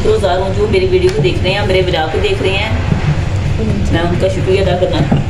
शुक्रगुजार हूँ जो मेरी वीडियो को देख रहे हैं, मेरे ब्लॉग को देख रहे हैं। मैं उनका शुक्रिया अदा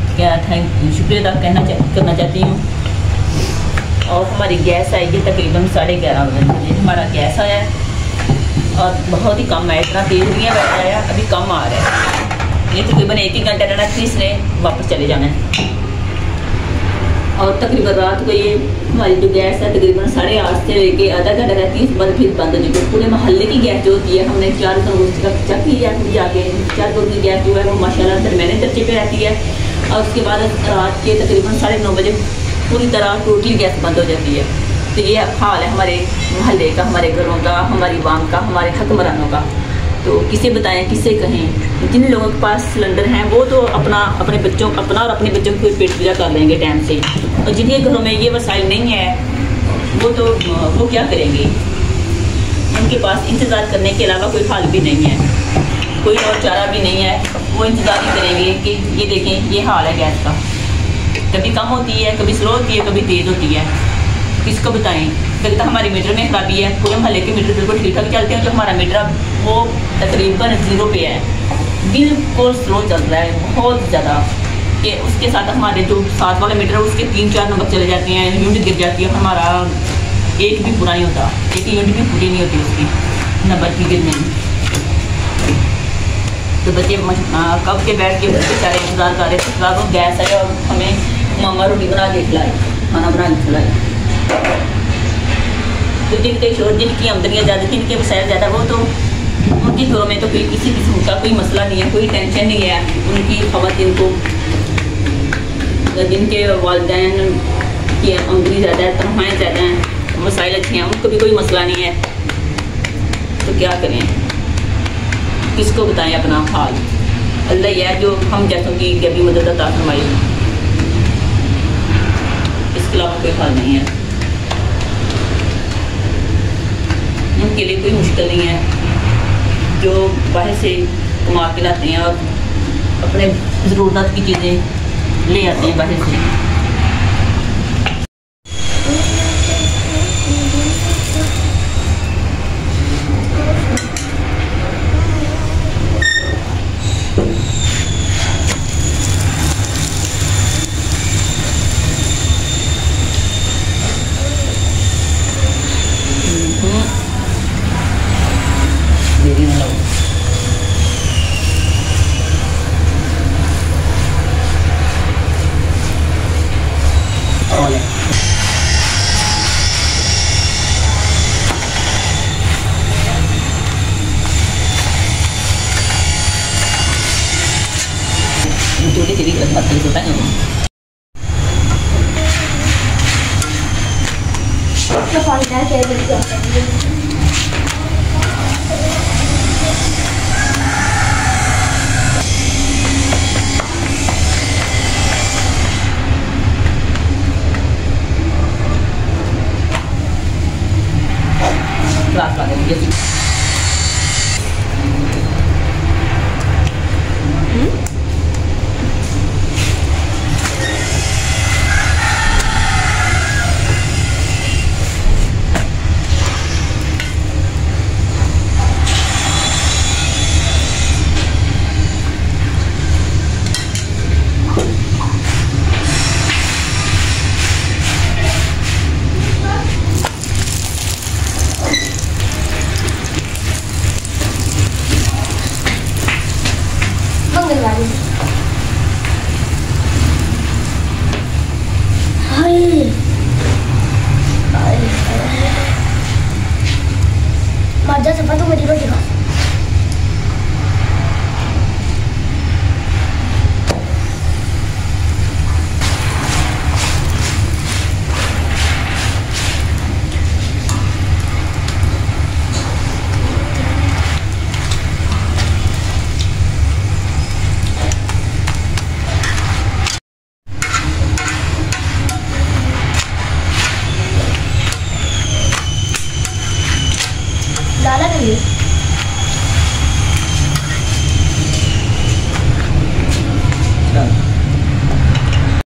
करना चाहती हूँ। और हमारी गैस आएगी तकरीबन 11:30 बजे हमारा गैस आया है और बहुत ही कम है, इतना तेज़ नहीं है, बैठ आया अभी कम आ रहा है। ये तकरीबन 1 घंटा रहना, फिर इसने वापस चले जाना है। और तकरीबन रात को ये हमारी जो गैस है तकरीबन 8:30 से लेके आधा घंटा रहती है, उसके बाद फिर बंद हो जाती है। पूरे मोहल्ले की गैस जो होती है, हमने 4 तंदूर का चेक किया जाके 4 तंदूर की गैस जो है वो माशाल्लाह दरमियाने दर्जे पे रहती है। और उसके बाद रात के तकरीबन 9:30 बजे पूरी तरह टोटली गैस बंद हो जाती है। तो ये हाल है हमारे मोहल्ले का, हमारे घरों का, हमारी वाम का, हमारे हुक्मरानों का। तो किसे बताएं, किसे कहें। जिन लोगों के पास सिलेंडर हैं वो तो अपने बच्चों और अपने बच्चों को पेट पूजा कर लेंगे टाइम से, और जिनके घरों में ये वसाइल नहीं है वो क्या करेंगे। उनके पास इंतज़ार करने के अलावा कोई हाल भी नहीं है, कोई और चारा भी नहीं है। वो इंतज़ार ही करेंगे कि ये देखें, ये हाल है गैस का। कभी कम होती है, कभी स्लो होती है, कभी तेज़ होती है। किसको बताएं। फिर तो हमारी मीटर में खराबी है, पूरे मोहल्ले के मीटर बिल्कुल ठीक ठाक चलते हैं। जो हमारा मीटर वो तकरीबन 0 पे है, बिल्कुल स्लो चल रहा है बहुत ज़्यादा। कि उसके साथ हमारे जो साथ वाले मीटर है उसके 3-4 नंबर चले जाते हैं, यूनिट गिर जाती है। हमारा एक भी पूरा नहीं होता, एक यूनिट भी पूरी नहीं होती उसकी नंबर की गिरने में। तो बच्चे कब के बैठ के बेचारे इंतज़ार कर रहे थे रात को गैस है और हमें मामा रोटी बना के खिलाई, खाना बना के खिलाई। तो जिनके शोर, जिनकी आमदनियाँ ज़्यादा, जिनके वसाइल ज़्यादा, वो तो उनके घरों में तो कोई किसी किस्म का कोई मसला नहीं है, कोई टेंशन नहीं है। उनकी ख़वातीन को, जिनके वालिदैन की आमदनी ज़्यादा है, तनख्वाहें ज़्यादा हैं, वसाइल अच्छे हैं, उनको भी कोई मसला नहीं है। तो क्या करें, किसको बताएं अपना हाल। अल्लाह ही है जो हम जैसों की कभी मदद अता फरमाए, इसके अलावा कोई हाल नहीं है। उनके लिए कोई मुश्किल नहीं है जो बाहर से कमा के लाते हैं और अपने ज़रूरत की चीज़ें ले आते हैं बाहर से। मर्जा सफा तो मेरी रोटी खा।